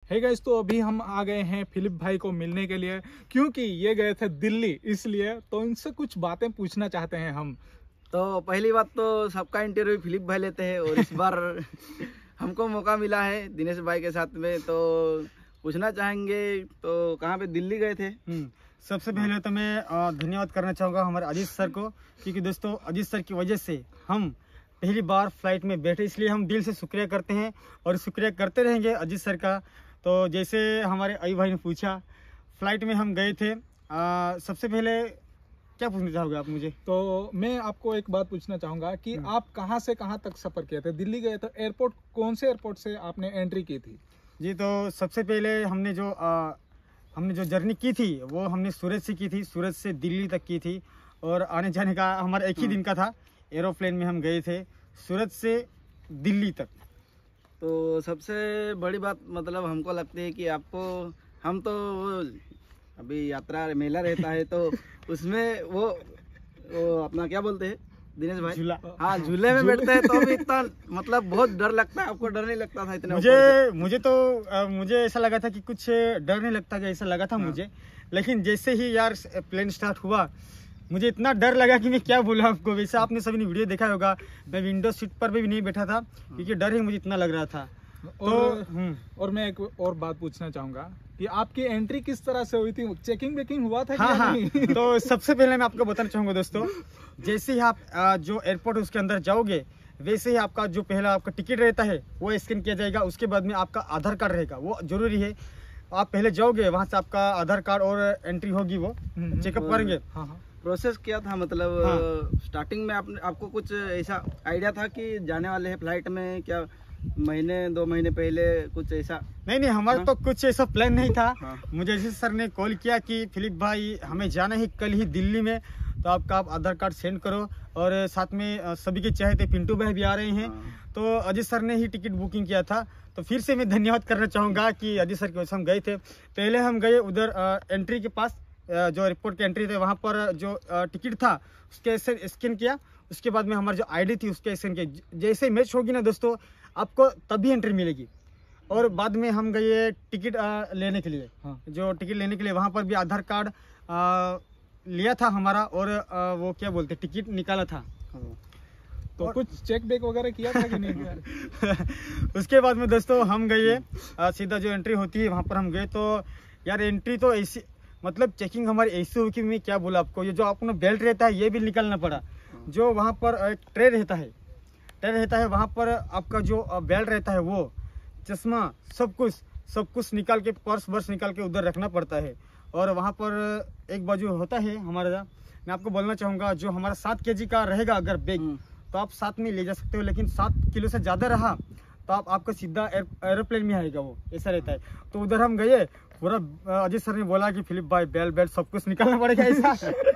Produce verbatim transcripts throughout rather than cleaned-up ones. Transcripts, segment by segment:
है गाइस, तो अभी हम आ गए हैं फिलिप भाई को मिलने के लिए, क्योंकि ये गए थे दिल्ली, इसलिए तो इनसे कुछ बातें पूछना चाहते हैं हम। तो पहली बात तो सबका इंटरव्यू फिलिप भाई लेते हैं और इस बार हमको मौका मिला है दिनेश भाई के साथ में, तो पूछना चाहेंगे तो कहाँ पे दिल्ली गए थे। सबसे पहले तो मैं धन्यवाद करना चाहूँगा हमारे अजीत सर को, क्योंकि दोस्तों अजीत सर की वजह से हम पहली बार फ्लाइट में बैठे, इसलिए हम दिल से शुक्रिया करते हैं और शुक्रिया करते रहेंगे अजीत सर का। तो जैसे हमारे अई भाई ने पूछा, फ्लाइट में हम गए थे, आ, सबसे पहले क्या पूछना चाहोगे आप मुझे? तो मैं आपको एक बात पूछना चाहूँगा कि आप कहाँ से कहाँ तक सफ़र किए थे? दिल्ली गए तो एयरपोर्ट, कौन से एयरपोर्ट से आपने एंट्री की थी? जी, तो सबसे पहले हमने जो आ, हमने जो जर्नी की थी वो हमने सूरत से की थी, सूरत से दिल्ली तक की थी, और आने जाने का हमारा एक ही दिन का था। एरोप्लेन में हम गए थे सूरत से दिल्ली तक। तो सबसे बड़ी बात मतलब हमको लगती है कि आपको, हम तो अभी यात्रा मेला रहता है तो उसमें वो वो अपना क्या बोलते हैं दिनेश भाई, झूला, हाँ झूले में बैठते हैं, तो भी इतना मतलब बहुत डर लगता है। आपको डर नहीं लगता था इतना? मुझे मुझे तो आ, मुझे ऐसा लगा था कि कुछ डर नहीं लगता, ऐसा लगा था मुझे, लेकिन जैसे ही यार प्लेन स्टार्ट हुआ मुझे इतना डर लगा कि मैं क्या बोला आपको। वैसे आपने सभी ने वीडियो देखा होगा, मैं विंडो सीट पर भी नहीं बैठा था क्योंकि डर ही मुझे इतना लग रहा था। और, तो और मैं एक और बात पूछना चाहूँगा कि आपकी एंट्री किस तरह से हुई थी? चेकिंग वेकिंग हुआ था? हाँ, कि हाँ। नहीं? तो सबसे पहले मैं आपको बताना चाहूँगा दोस्तों, जैसे ही आप आ, जो एयरपोर्ट उसके अंदर जाओगे, वैसे ही आपका जो पहला आपका टिकट रहता है वो स्कैन किया जाएगा। उसके बाद में आपका आधार कार्ड रहेगा, वो जरूरी है। आप पहले जाओगे, वहाँ से आपका आधार कार्ड और एंट्री होगी, वो चेकअप करेंगे। हाँ हाँ। प्रोसेस क्या था मतलब? हाँ। स्टार्टिंग में आप, आपको कुछ ऐसा आइडिया था कि जाने वाले हैं फ्लाइट में? क्या महीने दो महीने पहले कुछ ऐसा? नहीं नहीं, हमारा हाँ? तो कुछ ऐसा प्लान नहीं था। हाँ। मुझे जैसे सर ने कॉल किया कि फिलिप भाई हमें जाना है कल ही दिल्ली में, तो आपका आप आधार कार्ड सेंड करो, और साथ में सभी के चाहे थे पिंटू भाई भी आ रहे हैं। हाँ। तो अजीत सर ने ही टिकट बुकिंग किया था। तो फिर से मैं धन्यवाद करना चाहूँगा कि अजीत सर की वजह से हम गए थे। पहले हम गए उधर एंट्री के पास, जो एयरपोर्ट की एंट्री थे वहाँ पर जो टिकट था उसके स्कैन किया। उसके बाद में हमारी जो आईडी थी उसके स्कैन किया। जैसे मैच होगी ना दोस्तों, आपको तभी एंट्री मिलेगी। और बाद में हम गए टिकट लेने के लिए। हाँ। जो टिकट लेने के लिए वहाँ पर भी आधार कार्ड आ, लिया था हमारा, और आ, वो क्या बोलते टिकट निकाला था। तो और... कुछ चेक बैक वगैरह किया था कि नहीं किया? उसके बाद में दोस्तों हम गए सीधा जो एंट्री होती है वहाँ पर हम गए। तो यार एंट्री तो ऐसी, मतलब चेकिंग हमारी ऐसी हुई कि मैं क्या बोला आपको, ये जो अपना बेल्ट रहता है ये भी निकालना पड़ा। जो वहाँ पर ट्रे रहता है ट्रे रहता है वहाँ पर आपका जो बेल्ट रहता है, वो चश्मा, सब कुछ सब कुछ निकाल के, पर्स वर्स निकाल के उधर रखना पड़ता है। और वहाँ पर एक बाजू होता है हमारा, मैं आपको बोलना चाहूँगा, जो हमारा सात के जी का रहेगा अगर बैग, तो आप साथ में ले जा सकते हो, लेकिन सात किलो से ज़्यादा रहा तो आप आपका सीधा एरोप्लेन में आएगा, वो ऐसा रहता है। तो उधर हम गए, पूरा अजीत सर ने बोला कि फिलिप भाई बेल्ट बेल्ट सब कुछ निकालना पड़ेगा ऐसा।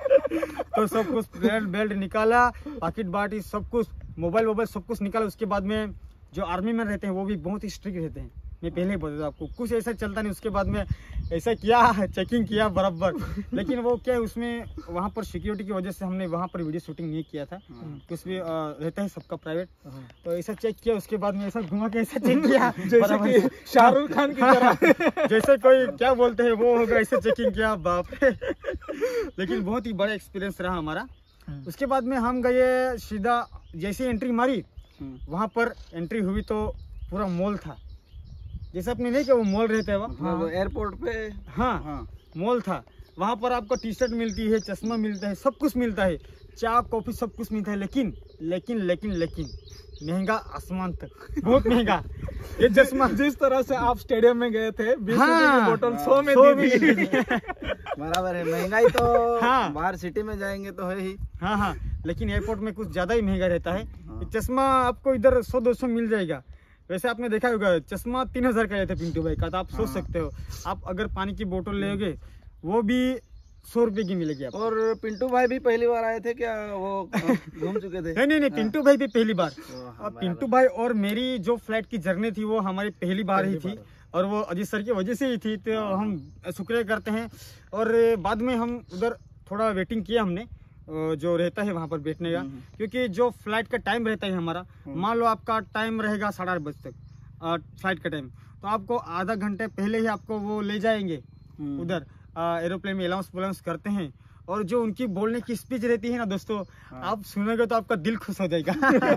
तो सब कुछ बेल्ट बेल्ट निकाला, पाकिट बाटी सब कुछ, मोबाइल वोबाइल सब कुछ निकाला। उसके बाद में जो आर्मी में रहते हैं वो भी बहुत ही स्ट्रिक्ट रहते हैं, मैं पहले ही बता दूँ आपको, कुछ ऐसा चलता नहीं। उसके बाद में ऐसा किया, चेकिंग किया बराबर, लेकिन वो क्या है उसमें वहाँ पर सिक्योरिटी की वजह से हमने वहाँ पर वीडियो शूटिंग नहीं किया था। कुछ भी रहता है सबका प्राइवेट, तो ऐसा चेक किया। उसके बाद में ऐसा घुमा के ऐसा चेक किया जैसे कि शाहरुख खान की तरह, जैसे कोई क्या बोलते हैं वो होगा, ऐसे चेकिंग किया, बाप रे। लेकिन बहुत ही बड़ा एक्सपीरियंस रहा हमारा। उसके बाद में हम गए सीधा, जैसे एंट्री मारी वहाँ पर एंट्री हुई तो पूरा मॉल था, जैसे अपने नहीं क्या वो मॉल रहता है वहाँ, हाँ, एयरपोर्ट पे। हाँ, हाँ मॉल था। वहाँ पर आपको टी शर्ट मिलती है, चश्मा मिलता है, सब कुछ मिलता है, चाय कॉफी सब कुछ मिलता है। लेकिन लेकिन लेकिन लेकिन महंगा आसमान तक, बहुत महंगा। ये चश्मा जिस तरह से आप स्टेडियम में गए थे, बीस हाँ, रुपए की बोतल सौ में दी थी। बराबर है, महंगाई तो हाँ, बाहर सिटी में जाएंगे तो है ही। हाँ हाँ, लेकिन एयरपोर्ट में कुछ ज्यादा ही महंगा रहता है। हाँ। चश्मा आपको इधर सौ दो सौ मिल जाएगा। वैसे आपने देखा होगा चश्मा तीन हजार का लेते पिंटू भाई का, तो आप सोच हाँ। सकते हो आप अगर पानी की बोतल लोगे वो भी सौ रुपए की मिलेगी आपको। और पिंटू भाई भी पहली बार आए थे क्या? वो घूम चुके थे? नहीं नहीं नहीं, पिंटू भाई भी पहली बार। पिंटू भाई और मेरी जो फ्लाइट की जर्नी थी वो हमारी पहली बार ही थी, और वो अजीत सर की वजह से ही थी। तो हम शुक्रिया करते हैं। और बाद में हम उधर थोड़ा वेटिंग किया हमने, जो रहता है वहाँ पर बैठने का, क्योंकि जो फ्लाइट का टाइम रहता है हमारा, मान लो आपका टाइम रहेगा साढ़े आठ बजे तक फ्लाइट का टाइम, तो आपको आधा घंटे पहले ही आपको वो ले जाएंगे हम्म। उधर एरोप्लेन में अलाउंस वलाउंस करते हैं। और जो उनकी बोलने की स्पीच रहती है ना दोस्तों, हाँ। आप सुनोगे तो आपका दिल खुश हो जाएगा।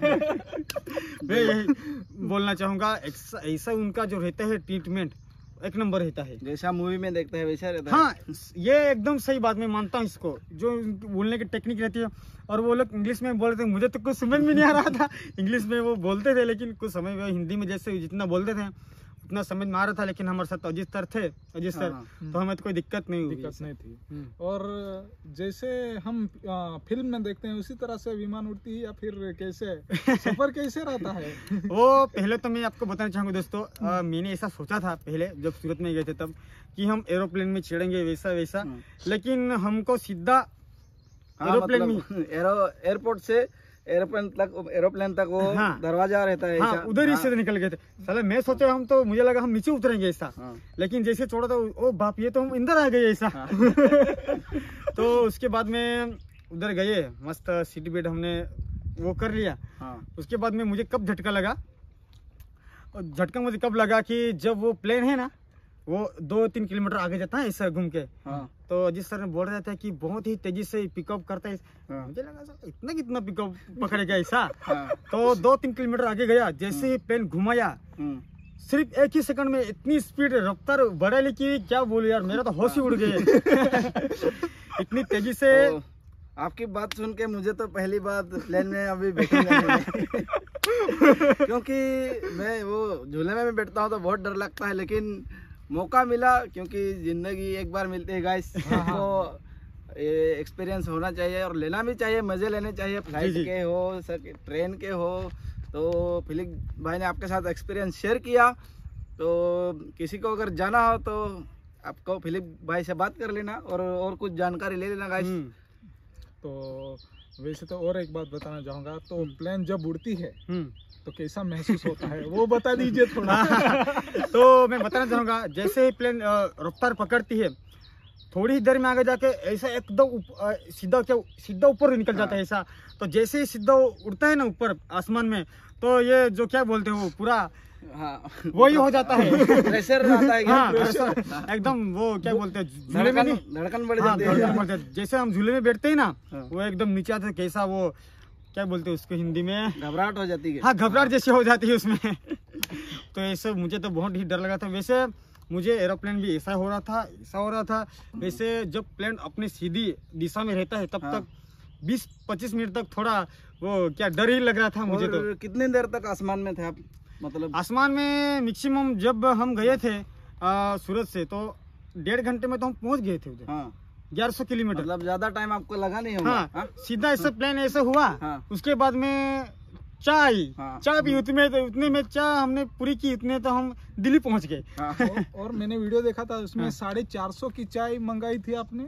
मैं यही बोलना चाहूंगा, ऐसा ऐसा उनका जो रहता है ट्रीटमेंट एक नंबर रहता है। जैसा मूवी में देखते हैं वैसा रहता है। हाँ, ये एकदम सही बात, मैं मानता हूँ इसको। जो उनकी बोलने की टेक्निक रहती है, और वो लोग इंग्लिश में बोल रहे थे, मुझे तो कुछ समझ में नहीं आ रहा था। इंग्लिश में वो बोलते थे, लेकिन कुछ समझ में, हिंदी में जैसे जितना बोलते थे उतना समझ में आ रहा था। लेकिन हमारे साथ अजीत सर थे, अजीत सर, हाँ, तो हमें तो कोई दिक्कत नहीं हुई। दिक्कत नहीं थी। हम्म। और जैसे हम आ, फिल्म में देखते हैं उसी तरह से विमान उड़ती है या फिर कैसे सफर कैसे रहता है? वो पहले तो मैं आपको बताना चाहूँगा दोस्तों, अ, मैंने ऐसा सोचा था पहले जब सूरत में गए थे तब, कि हम एरोप्लेन में चढ़ेंगे वैसा वैसा, हम्म। लेकिन हमको सीधा हाँ, एरोप्लेन में, मतलब एरो एयरपोर्ट से एरोप्लेन तक एरोप्लेन तक वो हाँ। दरवाजा रहता है हाँ, ऐसा। उधर ही हाँ। से निकल गए थे। साला मैं सोचा, हम तो, मुझे लगा हम नीचे उतरेंगे ऐसा, हाँ। लेकिन जैसे छोड़ा तो ओ बाप, ये तो हम अंदर आ गए ऐसा। हाँ। तो उसके बाद में उधर गए, मस्त सीट बेड हमने वो कर लिया। हाँ। उसके बाद में मुझे कब झटका लगा, और झटका मुझे कब लगा कि जब वो प्लेन है ना, वो दो तीन किलोमीटर आगे जाता है ऐसा घूम के, हाँ। तो अजीत सर ने बोल रहा था कि बहुत ही तेजी से पिकअप करता है। हाँ। मुझे लगा सर इतना कितना पिकअप पकड़ेगा ऐसा। हाँ। तो दो तीन किलोमीटर आगे गया, जैसे ही प्लेन घुमाया, हम्म। सिर्फ एक ही सेकंड में इतनी स्पीड रफ्तार बढ़ा ली कि क्या बोलूं यार, मेरा तो होश ही उड़ गए। इतनी तेजी से। तो आपकी बात सुन के मुझे तो पहली बात प्लेन में अभी बैठूंगा नहीं। क्योंकि मैं वो झूले में भी बैठता हूँ तो बहुत डर लगता है, लेकिन मौका मिला, क्योंकि जिंदगी एक बार मिलती है गाइस, तो एक्सपीरियंस होना चाहिए और लेना भी चाहिए, मजे लेने चाहिए। फ्लाइट जी, जी। के हो, ट्रेन के हो, तो फिलिप भाई ने आपके साथ एक्सपीरियंस शेयर किया। तो किसी को अगर जाना हो तो आपको फिलिप भाई से बात कर लेना और और कुछ जानकारी ले लेना गाइस। हम्म, तो वैसे तो और एक बात बताना चाहूंगा, तो प्लेन जब उड़ती है हम्म। तो कैसा महसूस होता है वो बता दीजिए थोड़ा। तो मैं बताना चाहूंगा, जैसे ही प्लेन रफ्तार पकड़ती है, थोड़ी ही देर में आगे जाके ऐसा एकदम सीधा क्या सीधा ऊपर निकल जाता है ऐसा। तो जैसे ही सीधा उड़ता है ना ऊपर आसमान में, तो ये जो क्या बोलते हैं वो पूरा हाँ, वही हो जाता है। प्रेशर आता है क्या? हाँ, प्रेशर एकदम, वो क्या बोलते हैं, झूले में धड़कन नहीं, धड़कन बढ़ हाँ, जाती है। धड़कन बढ़ जाती है। जैसे हम झूले में बैठते हैं ना, हाँ। वो एकदम नीचे आता है, कैसा वो क्या बोलते हैं उसको हिंदी में, घबराहट हो जाती है। हाँ, घबराहट जैसी हो जाती है उसमें। तो ऐसे मुझे तो बहुत ही डर लगा था। वैसे मुझे एरोप्लेन भी ऐसा हो रहा था, ऐसा हो रहा था। वैसे जब प्लेन अपनी सीधी दिशा में रहता है तब हाँ। तक बीस पच्चीस मिनट तक थोड़ा वो क्या डर ही लग रहा था मुझे। तो और कितनी देर तक आसमान में थे आप? मतलब आसमान में मैक्सिमम जब हम गए थे आ, सूरत से, तो डेढ़ घंटे में तो हम पहुंच गए थे उधर, हाँ, ग्यारह सौ किलोमीटर। मतलब ज्यादा टाइम आपको लगा नहीं होगा? हाँ, हाँ? सीधा ऐसे प्लेन ऐसे हुआ। हाँ। उसके बाद में चाय आई, हाँ। चाय भी उतने उतने में चाय हमने पूरी की, उतने तो हम दिल्ली पहुंच गए। हाँ। और, और मैंने वीडियो देखा था उसमें हाँ। साढ़े चार सौ की चाय मंगाई थी आपने।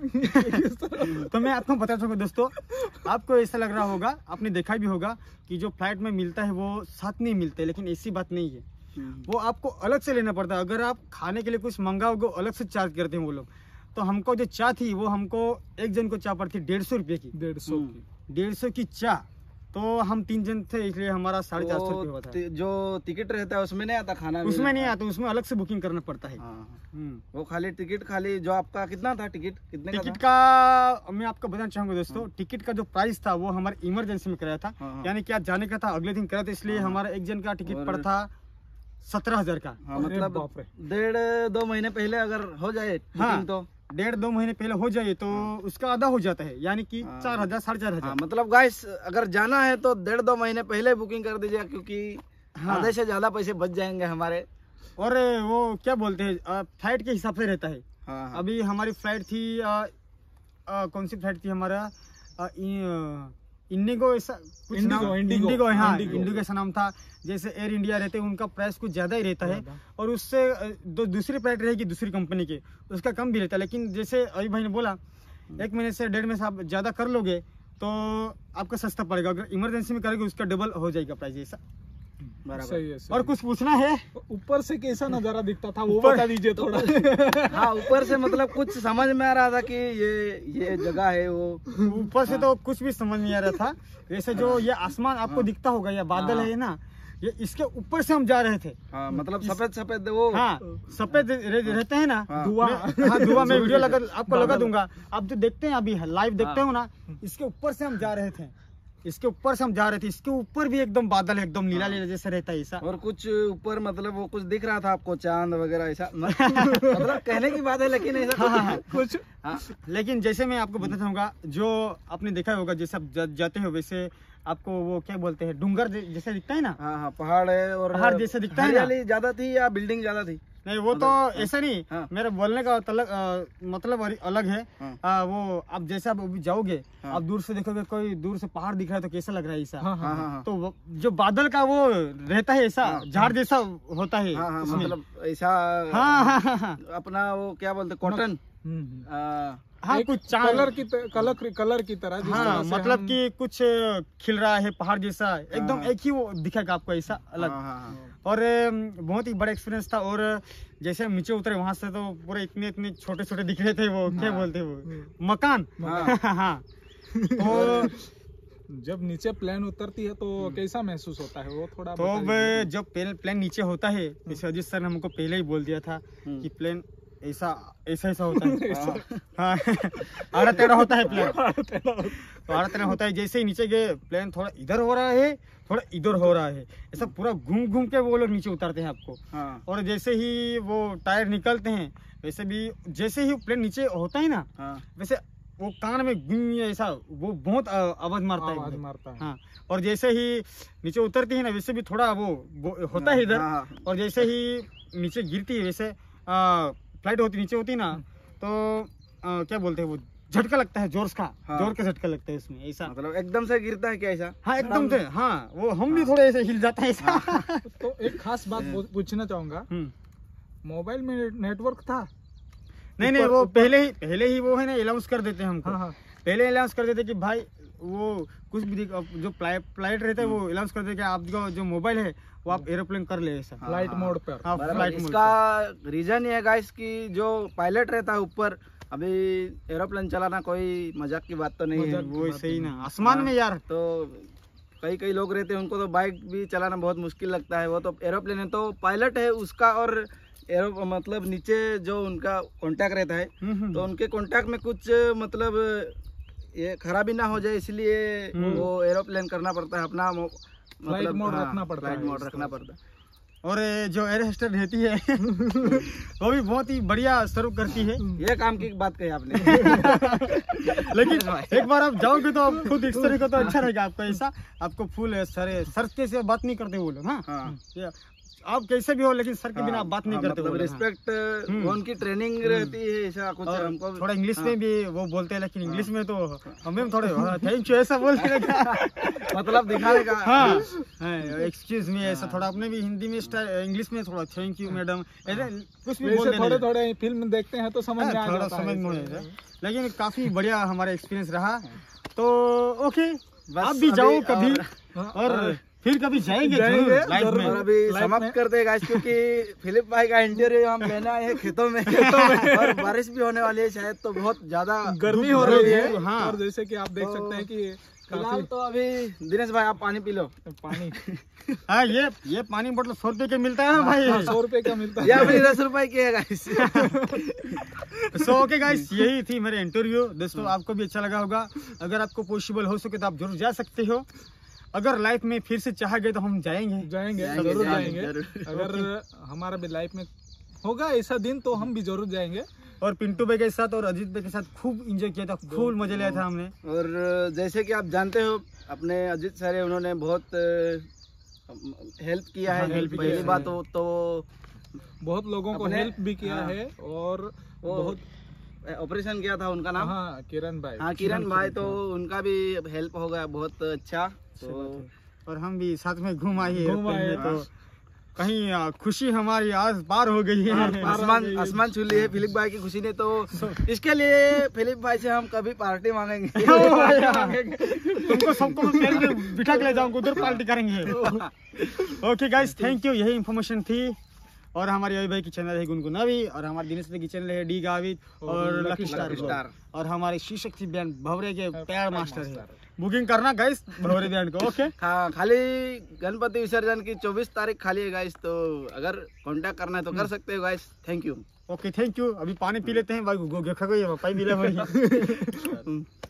तो मैं आपको बता सकूँ दोस्तों, आपको ऐसा लग रहा होगा, आपने देखा भी होगा कि जो फ्लाइट में मिलता है वो साथ नहीं मिलते, लेकिन ऐसी बात नहीं है। वो आपको अलग से लेना पड़ता है। अगर आप खाने के लिए कुछ मंगाओगे अलग से चार्ज करते हैं वो लोग। तो हमको जो चाय थी वो हमको एक जन को चाय पड़ती डेढ़ सौ रुपये की, डेढ़ सौ की। डेढ़ सौ की चाय। तो हम तीन जन थे, इसलिए हमारा साढ़े चार सौ रुपये हुआ था। तो जो टिकट रहता है उसमें नहीं आता खाना? उसमें नहीं आता, उसमें अलग से बुकिंग करना पड़ता है। हाँ, हम्म। वो खाली टिकट, खाली जो आपका कितना था टिकट, कितने टिकट का का मैं आपको बताना चाहूंगा दोस्तों, टिकट का जो प्राइस था वो हमारे इमरजेंसी में कराया था। हाँ, हाँ। यानी कि आज जाने का था, अगले दिन कराया था, इसलिए हाँ। हमारा एक जन का टिकट और- पड़ा था सत्रह हजार का। हाँ, अरे मतलब बाप रे। डेढ़ दो महीने पहले अगर हो जाए हाँ। बुकिंग तो डेढ़ दो महीने पहले हो जाए तो उसका आधा हो जाता है, यानी कि हाँ। चार हजार साढ़े चार हाँ, हजार। मतलब गाइस अगर जाना है तो डेढ़ दो महीने पहले बुकिंग कर दीजिए, क्योंकि हाँ। आधे से ज्यादा पैसे बच जाएंगे हमारे। और वो क्या बोलते हैं, फ्लाइट के हिसाब से रहता है। हाँ, हाँ। अभी हमारी फ्लाइट थी आ, आ, कौन सी फ्लाइट थी हमारा, आ, इ- इंडिगो ऐसा कुछ इंडिगो, नाम- इंडिगो, इंडिगो हाँ, इंडिगो। इंडिगो ऐसा नाम था। जैसे एयर इंडिया रहते हैं उनका प्राइस कुछ ज्यादा ही रहता है, ज्यादा। और उससे अ, दो दूसरी फ्लाइट रहेगी दूसरी कंपनी की, उसका कम भी रहता है। लेकिन जैसे अभी भाई ने बोला, एक महीने से डेढ़ महीने से आप ज्यादा कर लोगे तो आपका सस्ता पड़ेगा। अगर इमरजेंसी में करेंगे उसका डबल हो जाएगा प्राइस ऐसा। बराबर। सही है, सही और है। कुछ पूछना है? ऊपर से कैसा नजारा दिखता था वो ऊपर- बता दीजिए थोड़ा। हाँ, ऊपर से मतलब कुछ समझ में आ रहा था कि ये ये जगह है वो। ऊपर से तो कुछ भी समझ नहीं आ रहा था। वैसे जो ये आसमान आपको दिखता होगा, ये बादल हाँ। है ना, ये इसके ऊपर से हम जा रहे थे। हाँ, मतलब सफेद सफेद वो हाँ सफेद रह, रहते हैं ना हाँ। धुआं। हाँ धुआं में वीडियो लगा आपको लगा दूंगा, आप जो देखते हैं अभी लाइव देखते हो ना, इसके ऊपर से हम जा रहे थे, इसके ऊपर से हम जा रहे थे। इसके ऊपर भी एकदम बादल है, एकदम नीला नीला जैसा रहता है ऐसा। और कुछ ऊपर मतलब वो कुछ दिख रहा था आपको, चांद वगैरह ऐसा मतलब कहने की बात है, लेकिन ऐसा हाँ, कुछ हाँ। लेकिन जैसे मैं आपको बताना चाहूंगा, जो आपने देखा होगा जैसे आप जा, जाते हो वैसे आपको वो क्या बोलते हैं, डूंगर जैसे दिखता है ना। हाँ हाँ, पहाड़ है और पहाड़ जैसे दिखता है ना। हरियाली ज्यादा थी या बिल्डिंग ज्यादा थी? नहीं वो तो ऐसा नहीं, हाँ। मेरा बोलने का तलग, आ, मतलब अलग है। हाँ। आ, वो आप जैसे आप अभी जाओगे, हाँ। आप दूर से देखोगे कोई दूर से पहाड़ दिख रहा है तो कैसा लग रहा है ऐसा। हाँ, हाँ हाँ हाँ तो वो- जो बादल का वो रहता है ऐसा हाँ। झाड़ जैसा होता है हाँ हाँ, उसमें। मतलब ऐसा हाँ हाँ हाँ हाँ अपना वो क्या बोलते कॉटन। हम्म, हाँ एक कुछ चांद कलर की त- कलर कलर की तरह जिस हाँ तरह से मतलब हम- कि कुछ खिल रहा है पहाड़ जैसा, एकदम हाँ। एक ही वो दिखेगा आपको ऐसा अलग। हाँ, हाँ, हाँ। और अम, बहुत ही बड़ा एक्सपीरियंस था। और जैसे हम नीचे उतरे वहां से तो पूरे इतने इतने छोटे छोटे दिख रहे थे वो, क्या बोलते हैं वो, मकान। हाँ। हाँ तो जब नीचे प्लेन उतरती है तो कैसा महसूस होता है वो थोड़ा तो अब बताइए। जब प्लेन प्लेन नीचे होता है, जैसे अजीत सर ने हमको पहले ही बोल दिया था कि प्लेन ऐसा ऐसा ऐसा होता है। हाँ आड़ा टेढ़ा होता है प्लेन, तो आड़ा टेढ़ा होता है। जैसे ही नीचे गए प्लेन थोड़ा इधर हो रहा है, थोड़ा इधर हो रहा है, ऐसा पूरा घूम घूम के वो लोग नीचे उतारते हैं आपको। हाँ, और जैसे ही वो टायर निकलते हैं वैसे भी जैसे ही प्लेन नीचे होता है ना, हाँ, वैसे वो कान में गुम ऐसा वो बहुत आ- आवाज मारता है आवाज एकदम। मारता है। हाँ और जैसे ही नीचे उतरती है ना वैसे भी थोड़ा वो, वो होता है इधर। हाँ, और जैसे ही नीचे गिरती है वैसे आ, फ्लाइट होती नीचे होती ना तो आ, क्या बोलते हैं वो, झटका लगता है जोर का। हाँ। जोर का झटका लगता है उसमें ऐसा। मतलब एकदम से गिरता है क्या ऐसा? हाँ एकदम से, हाँ वो हम भी थोड़े ऐसे हिल जाता है ऐसा। तो एक खास बात पू- पूछना चाहूंगा, हम्म। मोबाइल में नेटवर्क था? नहीं नहीं ऊपर- वो ऊपर- पहले ही पहले ही वो है ना अनाउंस कर देते हैं हमको। हाँ हाँ पहले अनाउंस कर देते कि भाई वो कुछ भी दिख- जो फ्लाइट रहता है वो अनाउंस कर देते कि आपका जो मोबाइल है वो आप एरोप्लेन कर ले ऐसा। फ्लाइट मोड पर। हाँ बराबर। फ्लाइट मोड इसका रीजन ये है गाइस कि जो पायलट रहता है ऊपर, अभी एरोप्लेन चलाना कोई मजाक की बात तो नहीं है। मजाक की वो बात सही नहीं। ना आसमान में यार। तो कई कई लोग रहते हैं उनको तो बाइक भी चलाना बहुत मुश्किल लगता है, वो तो एरोप्लेन है तो पायलट है उसका। और एरो मतलब नीचे जो उनका कांटेक्ट रहता है हम्म, हम्म। तो उनके कांटेक्ट में कुछ मतलब ये खराबी ना हो जाए, इसलिए हम्म। वो एरोप्लेन करना पड़ता है अपना मो- फ्लाइट मोड हाँ, रखना पड़ता फ्लाइट है मोड इस रखना तरह पड़ता है। और ये जो एयर होस्टेस रहती है वो भी बहुत ही बढ़िया सर्व करती है। ये काम की बात कही आपने। लेकिन एक बार आप जाओगे तो आप खुद इस तरह का तो अच्छा रहेगा आपको ऐसा। आपको फुल सर सर के से बात नहीं करते वो लोग। हाँ हाँ, ये आप कैसे भी हो लेकिन सर के बिना आप बात नहीं हाँ, करते वो मतलब लोग। हाँ। रिस्पेक्ट उनकी ट्रेनिंग रहती है ऐसा कुछ और हमको थोड़ा इंग्लिश हाँ, में भी वो बोलते हैं, लेकिन इंग्लिश में तो हमें थोड़े थैंक यू ऐसा बोलते हैं। मतलब दिखाने का। हाँ एक्सक्यूज मी ऐसा थोड़ा अपने भी हिंदी में इंग्लिश में थोड़ा थैंक यू मैडम ऐसे कुछ भी बोल वैसे देने थोड़े लगे। थोड़े फिल्म देखते हैं तो समझ में आ थोड़ा जाता है समझ में ऐसे। आया। लेकिन काफी बढ़िया हमारा एक्सपीरियंस रहा। तो ओके बस आप भी अभी जाओ कभी हाँ, और फिर कभी जाएंगे जाएंगे, जरूर लाइफ जरूर। में। और अभी लाइफ समाप्त में- करते हैं गाइस, क्योंकि फिलिप भाई का इंटरव्यू हम लेने आए हैं खेतों में और बारिश भी होने वाली है शायद, तो बहुत ज्यादा गर्मी हो धूप रही है। है। हाँ। और जैसे कि आप देख तो सकते हैं कि फिलहाल काफी तो अभी दिनेश भाई आप पानी पी लो। पानी हाँ ये ये पानी बोतल सौ रुपए के मिलता है भाई। सौ रुपए का मिलता या है। फिर दस रुपए की है गाइस। सो ओके गाइस यही थी मेरे इंटरव्यू। दोस्तों आपको भी अच्छा लगा होगा। अगर आपको पॉसिबल हो सके तो आप जरूर जा सकते हो। अगर लाइफ में फिर से चाह गए तो हम जाएंगे। जाएंगे जाएंगे, जरूर जाएंगे, जाएंगे। जरूर। अगर हमारा भी लाइफ में होगा ऐसा दिन तो हम भी जरूर जाएंगे। और पिंटू भाई के साथ और अजीत भाई के साथ खूब एंजॉय किया था, खूब मजा लिया था हमने। और जैसे कि आप जानते हो अपने अजीत सर है, उन्होंने बहुत हेल्प किया है। हाँ, help पहली किया बात है। हो तो बहुत लोगों को अपने- हेल्प भी किया हाँ। है। और वो बहुत ऑपरेशन किया था उनका नाम, हाँ किरण भाई। हाँ किरण भाई, तो उनका भी हेल्प हो गया बहुत अच्छा। तो और हम भी साथ में घूम आए घूम airplane आए, में, तो कहीं आ, खुशी हमारी आज पार हो गई है। पार- पार- आसमान आसमान छू ली है फिलिप भाई की खुशी ने। तो इसके लिए फिलिप भाई से हम कभी पार्टी मांगेंगे। तुमको सबको मैं प्लेन में बिठा के ले जाऊंगा, उधर पार्टी करेंगे। ओके गाइस थैंक यू, यही इंफॉर्मेशन थी। और हमारे अभी भाई की चैनल है गुनगुना भी, और हमारे दिनेश भाई की चैनल है डी गावित और लकी स्टार स्टार। और हमारे श्री शक्ति बैंड भवरे के पैर मास्टर है। बुकिंग करना गाइस भवरे बैंड को। ओके हाँ, खाली गणपति विसर्जन की चौबीस तारीख खाली है गाइस, तो अगर कांटेक्ट करना है तो कर सकते हो guys. Thank you. Okay thank you. अभी पानी पी लेते हैं भाई, गो गो खा गई पानी मिला भाई।